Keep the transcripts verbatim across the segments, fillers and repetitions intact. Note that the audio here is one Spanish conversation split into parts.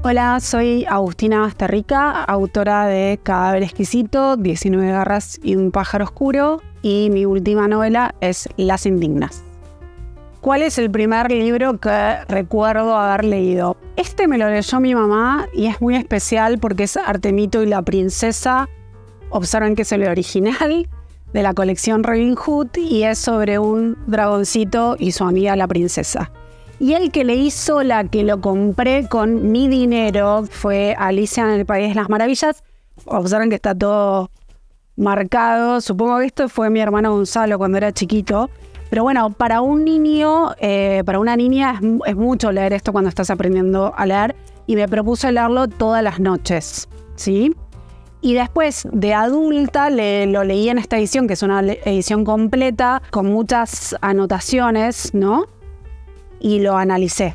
Hola, soy Agustina Basterrica, autora de Cadáver Exquisito, diecinueve garras y un pájaro oscuro, y mi última novela es Las Indignas. ¿Cuál es el primer libro que recuerdo haber leído? Este me lo leyó mi mamá y es muy especial porque es Artemito y la princesa. Observen que es el original de la colección Robin Hood y es sobre un dragoncito y su amiga la princesa. Y el que le hizo la que lo compré con mi dinero fue Alicia en el País de las Maravillas. Observen que está todo marcado. Supongo que esto fue mi hermano Gonzalo cuando era chiquito. Pero bueno, para un niño, eh, para una niña es, es mucho leer esto cuando estás aprendiendo a leer. Y me propuse leerlo todas las noches, ¿sí? Y después de adulta le, lo leí en esta edición, que es una edición completa, con muchas anotaciones, ¿no? Y lo analicé.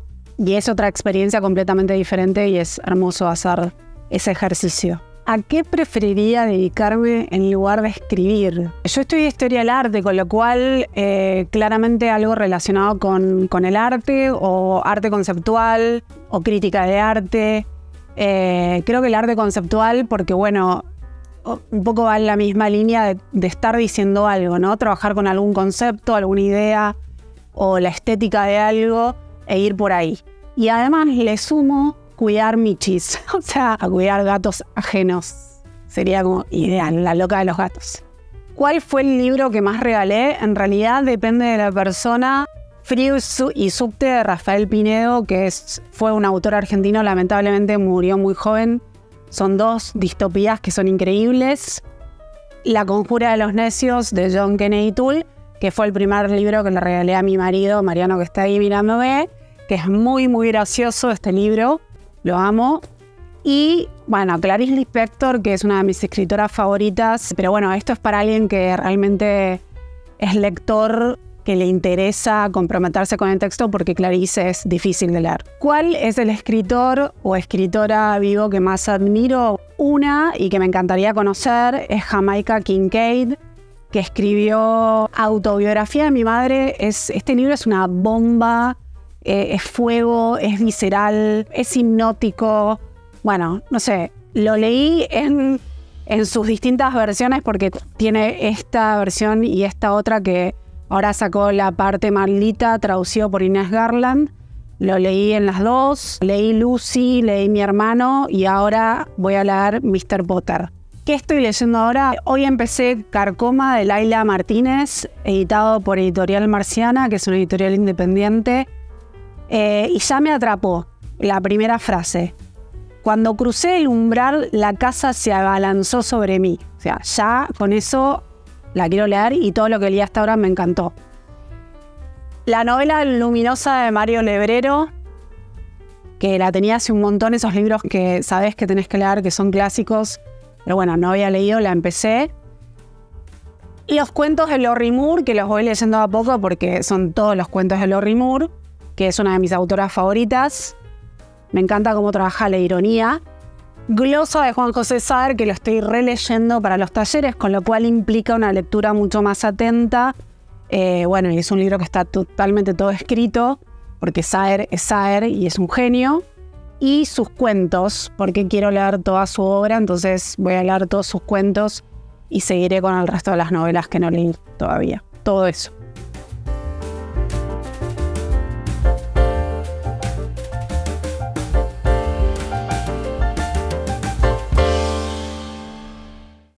Y es otra experiencia completamente diferente y es hermoso hacer ese ejercicio. ¿A qué preferiría dedicarme en lugar de escribir? Yo estudié Historia del Arte, con lo cual eh, claramente algo relacionado con, con el arte o arte conceptual o crítica de arte. Eh, creo que el arte conceptual porque, bueno, un poco va en la misma línea de, de estar diciendo algo, ¿no? Trabajar con algún concepto, alguna idea o la estética de algo e ir por ahí. Y además le sumo cuidar michis, o sea, a cuidar gatos ajenos. Sería como ideal, la loca de los gatos. ¿Cuál fue el libro que más regalé? En realidad depende de la persona. Frío y Subte de Rafael Pinedo, que es, fue un autor argentino, lamentablemente murió muy joven. Son dos distopías que son increíbles. La Conjura de los Necios de John Kennedy Toole, que fue el primer libro que le regalé a mi marido, Mariano, que está ahí mirándome, que es muy, muy gracioso este libro, lo amo. Y, bueno, Clarice Lispector, que es una de mis escritoras favoritas, pero bueno, esto es para alguien que realmente es lector, que le interesa comprometerse con el texto, porque Clarice es difícil de leer. ¿Cuál es el escritor o escritora vivo que más admiro? Una, y que me encantaría conocer, es Jamaica Kincaid, que escribió Autobiografía de mi madre. Es, este libro es una bomba, eh, es fuego, es visceral, es hipnótico. Bueno, no sé, lo leí en, en sus distintas versiones porque tiene esta versión y esta otra que ahora sacó la parte maldita, traducido por Inés Garland. Lo leí en las dos, leí Lucy, leí Mi Hermano y ahora voy a leer míster Potter. ¿Qué estoy leyendo ahora? Hoy empecé Carcoma de Laila Martínez, editado por Editorial Marciana, que es una editorial independiente, eh, y ya me atrapó la primera frase. Cuando crucé el umbral, la casa se abalanzó sobre mí. O sea, ya con eso la quiero leer y todo lo que leí hasta ahora me encantó. La novela luminosa de Mario Lebrero, que la tenía hace un montón, esos libros que sabés que tenés que leer, que son clásicos. Pero bueno, no había leído, la empecé. Y los cuentos de Lorrie Moore, que los voy leyendo a poco porque son todos los cuentos de Lorrie Moore, que es una de mis autoras favoritas. Me encanta cómo trabaja la ironía. Glosa de Juan José Saer, que lo estoy releyendo para los talleres, con lo cual implica una lectura mucho más atenta. Eh, bueno, y es un libro que está totalmente todo escrito, porque Saer es Saer y es un genio. Y sus cuentos, porque quiero leer toda su obra, entonces voy a leer todos sus cuentos y seguiré con el resto de las novelas que no leí todavía. Todo eso.